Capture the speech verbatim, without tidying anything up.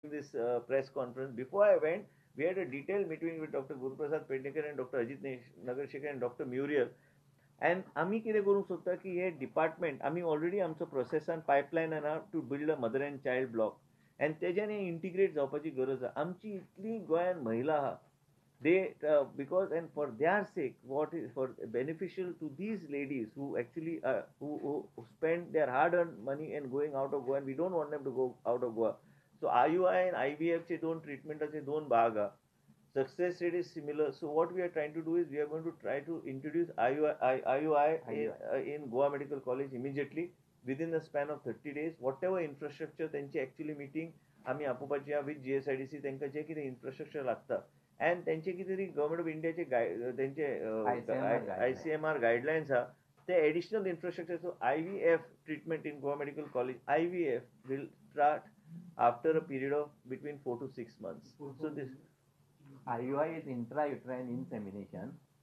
this uh, press conference. Before I went, we had a detailed meeting with Doctor Guruprasad Pednekar and Doctor Ajit Nagarshekar and Doctor Muriel. And आम्ही कितें करूंक सोदता की हे department आम्ही already आमचो प्रोसेसान pipeline आहा to build a mother and child block and तेज्यान हे इंटिग्रेट जावपाची गरज आहा. आमची इतली गोंयान महिला आहा they uh, because and for their sake what is for beneficial to these ladies who actually uh, who, who spend their hard earned money and going out of Goa and we don't want them to go out of Goa. So I U I and I V F चे दोन ट्रीटमेंटाचे दोन भाग आहा. Success rate is similar. So what we are trying to do is we are going to try to introduce I U I, I U I in, uh, in Goa Medical College immediately within the span of thirty days. Whatever infrastructure त्यांची actually meeting आम्ही आपोवपाची आहा with G S I D C तांकां जे कितें infrastructure लागता and तेंचे कितें तरी government of इंडियाचे तेंचे I C M R guidelines आहा ते additional infrastructure. So I V F treatment in Goa medical college I V F will start after a period of between four to six months. So this I U I is intrauterine insemination.